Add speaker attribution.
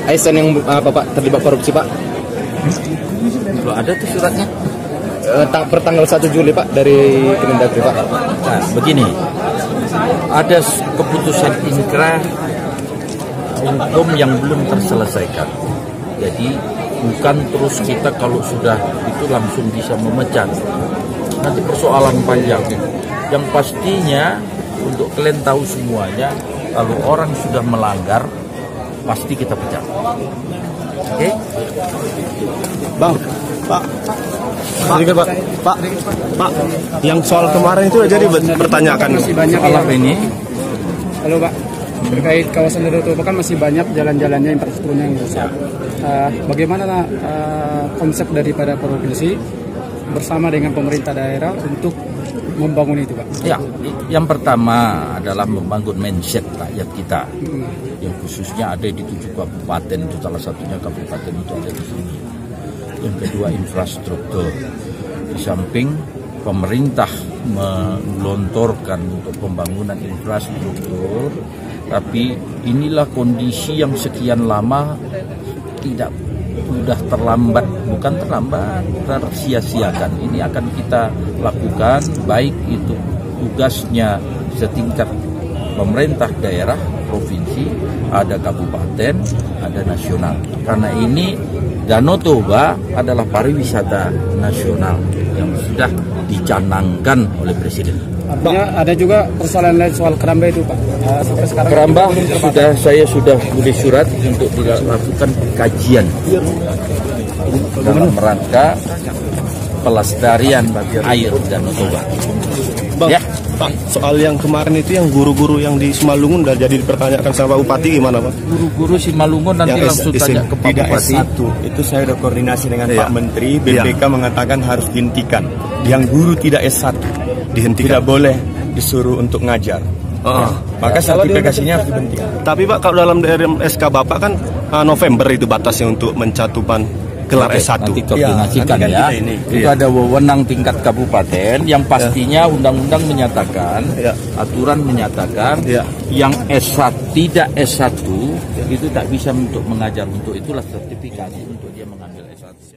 Speaker 1: ASN yang Bapak terlibat korupsi, Pak?
Speaker 2: Kalau ada tuh suratnya.
Speaker 1: Per tanggal 1 Juli, Pak, dari Kemendagri, Pak.
Speaker 2: Nah, begini, ada keputusan inkrah hukum yang belum terselesaikan. Jadi bukan terus kita kalau sudah itu langsung bisa memecat. Nanti persoalan panjang. Yang pastinya untuk kalian tahu semuanya, kalau orang sudah melanggar pasti kita pecat. Oke?
Speaker 3: Bang, Pak, yang soal kemarin itu jadi bertanyakan
Speaker 4: masih banyak
Speaker 2: soal ini.
Speaker 4: Halo Pak, terkait kawasan Danau Toba kan masih banyak jalan-jalannya, infrastrukturnya yang rusak. Bagaimana konsep daripada provinsi bersama dengan pemerintah daerah untuk membangun itu, Pak?
Speaker 2: Ya, yang pertama adalah membangun mindset rakyat kita, yang khususnya ada di 7 kabupaten, itu salah satunya kabupaten itu ada di sini. Yang kedua, infrastruktur. Di samping pemerintah melontorkan untuk pembangunan infrastruktur, tapi inilah kondisi yang sekian lama tidak sudah terlambat, bukan terlambat, tersia-siakan. Ini akan kita lakukan, baik itu tugasnya setingkat pemerintah daerah, provinsi, ada kabupaten, ada nasional. Karena ini Danau Toba adalah pariwisata nasional yang sudah dicanangkan oleh Presiden.
Speaker 4: Artinya ada juga persoalan lain soal keramba itu, Pak. Sampai sekarang
Speaker 2: keramba saya sudah tulis surat untuk dilakukan kajian dalam rangka pelestarian air Danau Toba.
Speaker 3: Bang, ya. Pak, soal yang kemarin itu yang guru-guru yang di Simalungun udah jadi dipertanyakan sama Pak Bupati gimana, Pak?
Speaker 2: Guru-guru Simalungun nanti yang langsung tanya ke Pak Bupati.
Speaker 5: S1 itu saya udah koordinasi dengan Pak Menteri, BPK mengatakan harus dihentikan. Yang guru tidak S1 dihentikan. Tidak boleh disuruh untuk ngajar. Maka sertifikasinya harus dihentikan.
Speaker 3: Tapi Pak, kalau dalam SK Bapak kan November itu batasnya untuk mencatupan gelar S1.
Speaker 2: Nanti koordinasikan ya. Itu ada wewenang tingkat kabupaten yang pastinya undang-undang menyatakan, aturan menyatakan yang S1 tidak S1 itu tak bisa untuk mengajar, untuk itulah sertifikasi untuk dia mengambil S1.